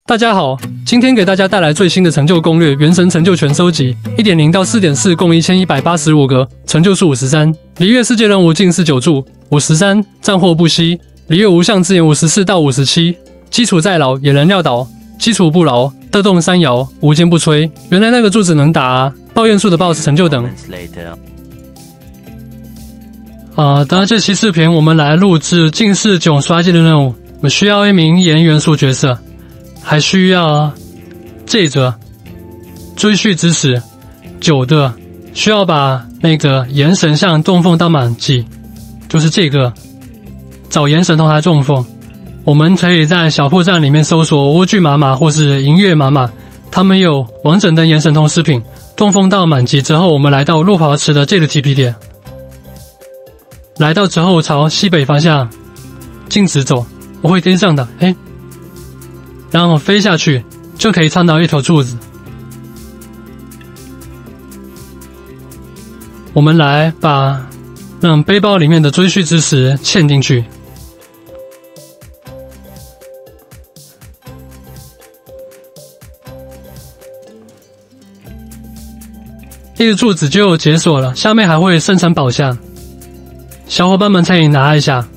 大家好，今天给大家带来最新的成就攻略——原神成就全收集 1.0 到 4.4， 共1185个，成就数53。璃月世界任务近似9柱53，战祸不息。璃月无相之眼54到57，基础再老也能撂倒，基础不老，得动山摇，无坚不摧。原来那个柱子能打啊！抱怨数的 BOSS 成就等。好的，这期视频我们来录制近似9刷技的任务，我们需要一名炎元素角色。 还需要这个追续之石9的，需要把那个炎神像洞凤到满级，就是这个找炎神同还中凤。我们可以在小破站里面搜索莴苣玛玛或是银月玛玛，他们有完整的炎神通饰品。洞凤到满级之后，我们来到落华池的这个 TP 点，来到之后朝西北方向径直走，我会跟上的。然后飞下去，就可以看到一头柱子。我们来把背包里面的追续之石嵌进去。这个柱子就解锁了，下面还会生成宝箱，小伙伴们可以拿一下。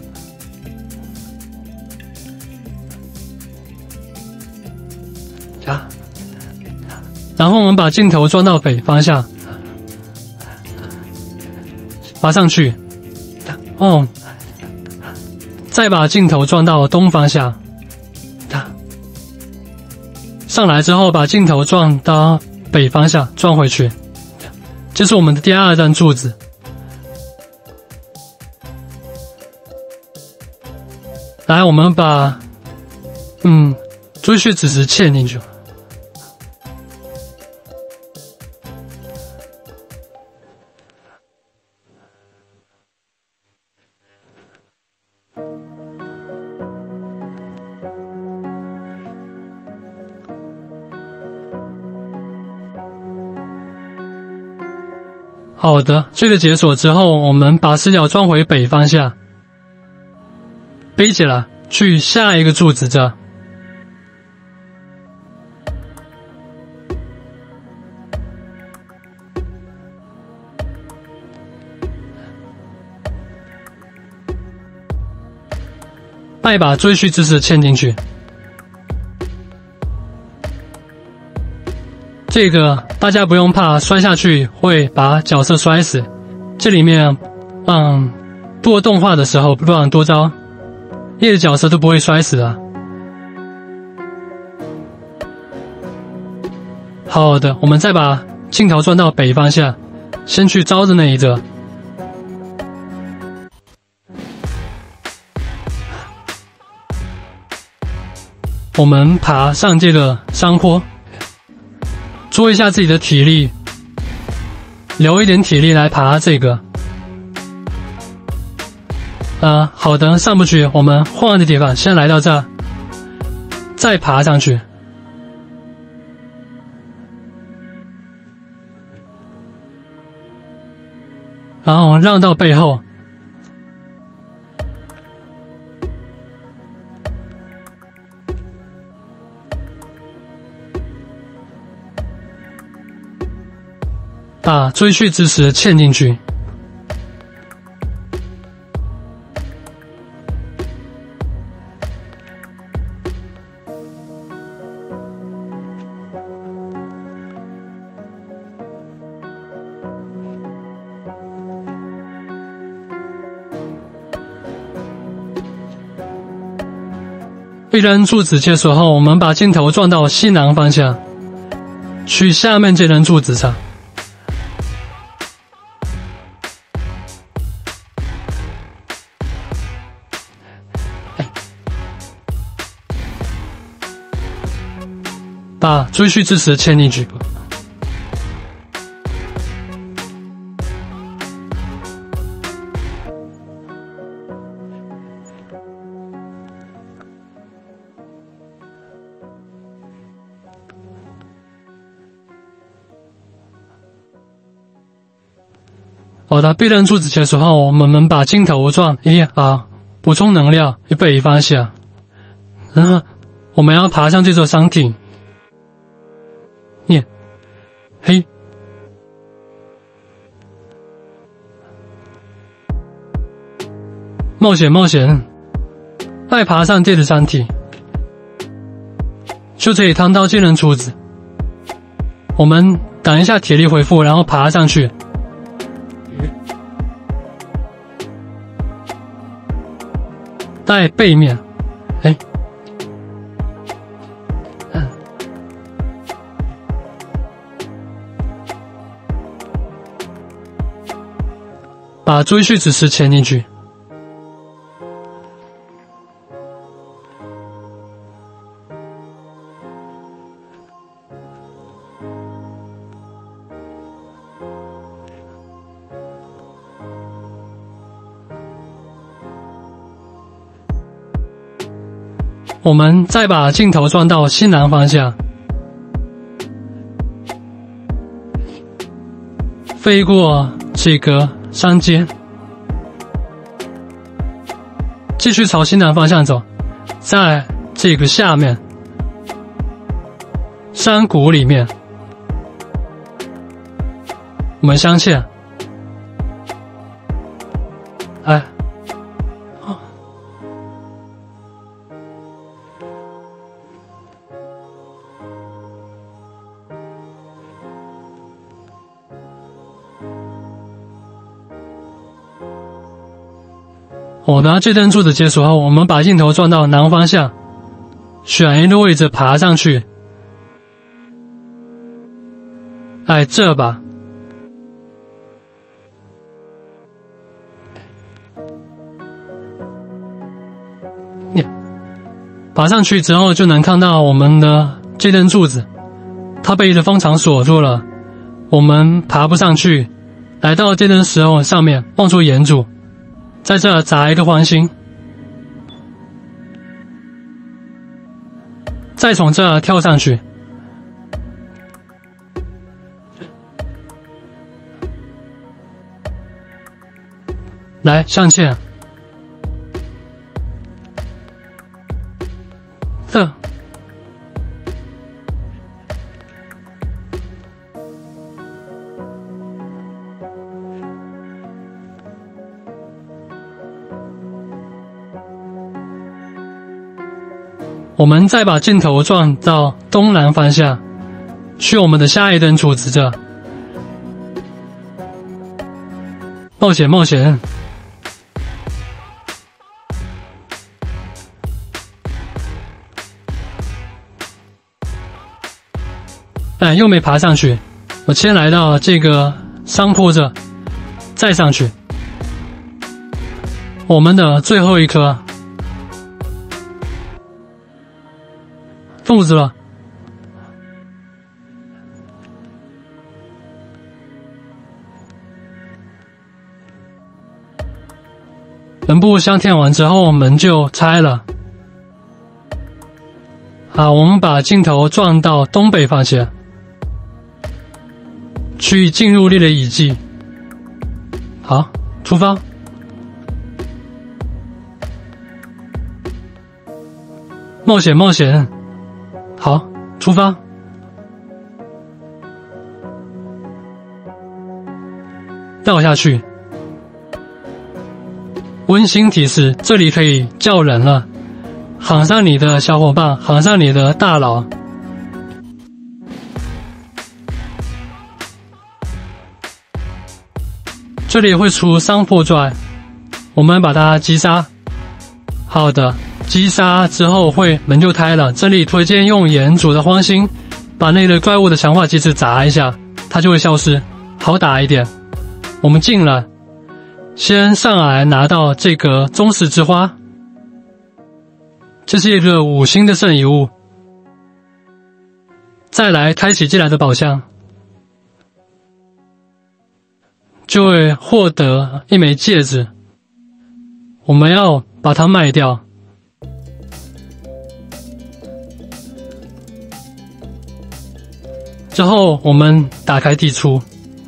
然后我们把镜头装到北方向，爬上去，再把镜头装到东方向，上来之后把镜头撞到北方向，撞回去，这是我们的第2张柱子。来，我们把追续之石嵌进去。 好的，这个解锁之后，我们把视角装回北方向，背起来，去下一个柱子这。再把追续之石嵌进去。 这个大家不用怕，摔下去会把角色摔死。这里面，多动画的时候不然多招，叶的角色都不会摔死的。好的，我们再把镜头转到北方向，先去招的那一个。我们爬上这个山坡。 做一下自己的体力，留一点体力来爬这个。好的，上不去，我们换个地方，先来到这儿，再爬上去。然后让到背后。 把追续之石嵌进去，一根柱子解锁后，我们把镜头转到西南方向，去下面这根柱子上。 把追续之石嵌进去。好的，避刃柱子结束后，我们把镜头转补充能量，北方向。然后我们要爬上这座山顶，念嘿，冒险，再爬上这个山体，就可以看到技能柱子。我们等一下体力恢复，然后爬上去。在背面，把追序指示嵌进去。我们再把镜头转到西南方向，飞过这个山间，继续朝西南方向走，在这个下面山谷里面，我们相欠，那这灯柱子结束后，我们把镜头转到南方向，选一个位置爬上去。这吧。爬上去之后就能看到我们的这根柱子，它被一个方墙锁住了，我们爬不上去。来到这根石头上面，望出岩柱。在这砸一个环形，再从这跳上去，来上线，这。我们再把镜头转到东南方向，去我们的下一根柱子这。冒险，又没爬上去。我先来到这个山坡这，再上去。我们的最后一颗。粽子了，人部相填完之后，门就拆了。好，我们把镜头转到东北方向，去进入力的遗迹。好，出发。冒险。好，出发。掉下去。温馨提示：这里可以叫人了，喊上你的小伙伴，喊上你的大佬。这里会出山坡怪，我们把它击杀。好的。击杀之后门就开了，这里推荐用岩组的荒心把那个怪物的强化机制砸一下，它就会消失，好打一点。我们进了，先上来拿到这个宗室之花，这是一个5星的圣遗物。再来开启进来的宝箱，就会获得一枚戒指，我们要把它卖掉。之后我们打开地图，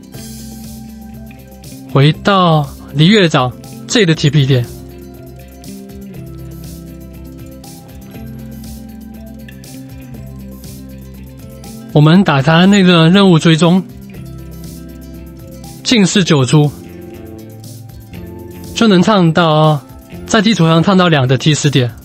回到离月岛这个 TP 点， 我们打开那个任务追踪，近视9株，就能看到在地图上看到2个提示点。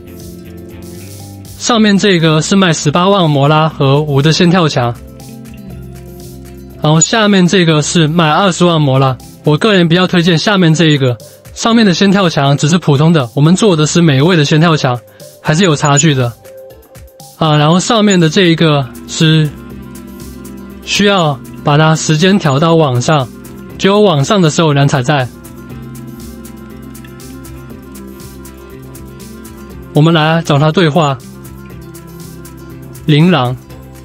上面这个是卖18万摩拉和5的线跳墙，然后下面这个是卖20万摩拉。我个人比较推荐下面这一个，上面的线跳墙只是普通的，我们做的是美味的线跳墙，还是有差距的然后上面的这一个是需要把它时间调到往上，只有往上的时候人才在。我们来找他对话。琳琅，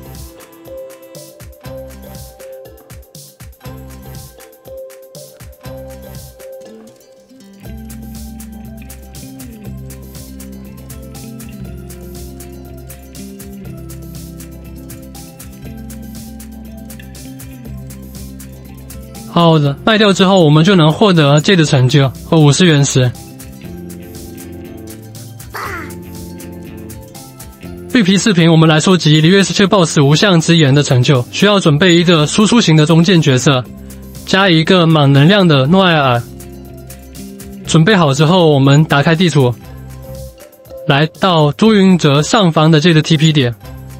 好的，卖掉之后我们就能获得这个成就和50原石。绿皮视频，我们来收集璃月世界 BOSS 无相之眼的成就，需要准备一个输出型的中剑角色，加一个满能量的诺埃尔。准备好之后，我们打开地图，来到都云泽上方的这个 TP 点，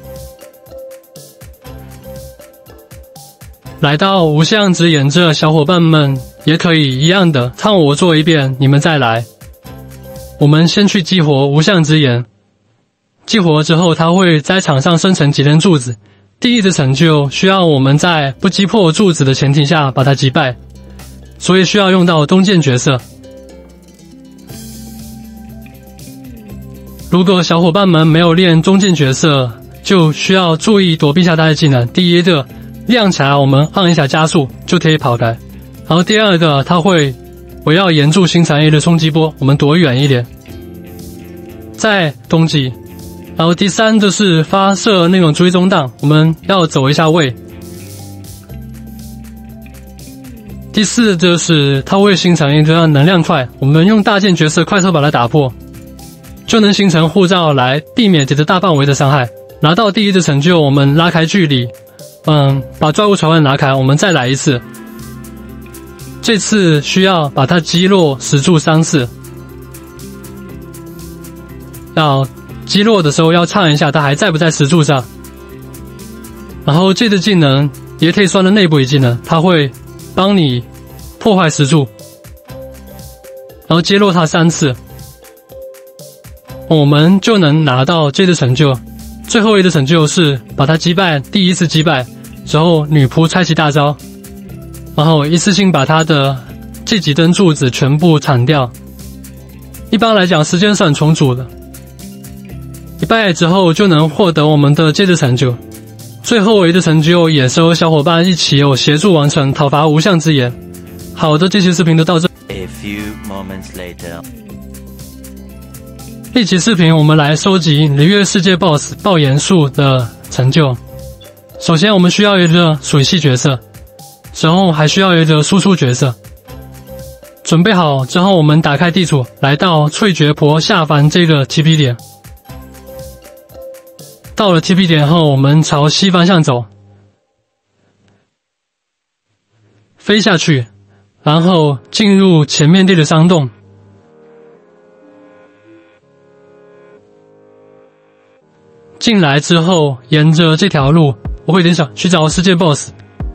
来到无相之眼这小伙伴们也可以一样的看我做一遍，你们再来。我们先去激活无相之眼。激活之后，它会在场上生成几根柱子。第一的成就需要我们在不击破柱子的前提下把它击败，所以需要用到弓箭角色。如果小伙伴们没有练弓箭角色，就需要注意躲避一下它的技能。第一个亮起来，我们按一下加速就可以跑开。然后第二个，它会围绕岩柱形成一个冲击波，我们躲远一点，再攻击。然后第三就是发射那种追踪弹，我们要走一下位。第四就是它会形成一个能量块，我们用大剑角色快速把它打破，就能形成护罩来避免这个大范围的伤害。拿到第一的成就，我们拉开距离，把怪物传闻拿开，我们再来一次。这次需要把它击落石柱3次，要击落的时候要看一下它还在不在石柱上。然后这个技能也可以算的内部一技能，它会帮你破坏石柱，然后击落它3次，我们就能拿到这个成就。最后一个成就是把它击败，第一次击败之后女仆拆其大招，然后一次性把它的这几根柱子全部铲掉。一般来讲时间是很充足的，一败之后就能获得我们的这个成就。最后一个成就也是和小伙伴一起协助完成讨伐无相之眼。好的，这期视频就到这。 A few moments later. 这期视频我们来收集璃月世界 BOSS 爆炎术的成就。首先我们需要一个水系角色，然后还需要一个输出角色。准备好之后，我们打开地图，来到翠绝婆下凡这个 TP 点。到了 TP 点后，我们朝西方向走，飞下去，然后进入前面这个山洞。进来之后，沿着这条路，我会联想去找世界 BOSS。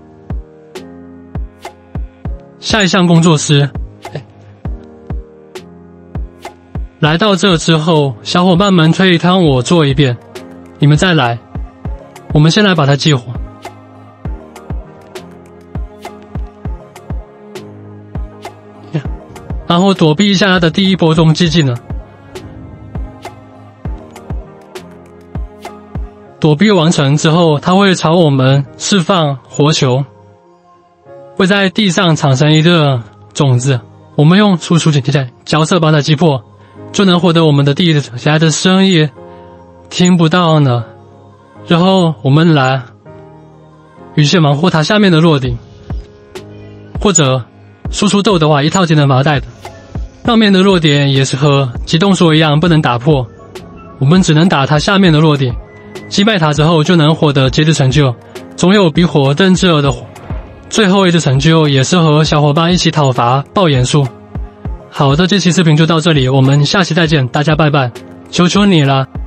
下一项工作室，来到这之后，小伙伴们可以看我做一遍，你们再来。我们先来把它激活。然后躲避一下它的第一波攻击技能。躲避完成之后，它会朝我们释放火球，会在地上产生一个种子，我们用输出角色把它击破，就能获得我们的第一个成就。现在的声音听不到呢，然后我们来羽线芒或它下面的落顶，或者输出豆的话，一套技能把它带的。上面的弱点也是和极冻锁一样，不能打破，我们只能打它下面的弱点。 击败他之后就能获得截止成就，总有比火更炙热的最后一只成就，也是和小伙伴一起讨伐爆炎树。好的，这期视频就到这里，我们下期再见，大家拜拜，求求你了。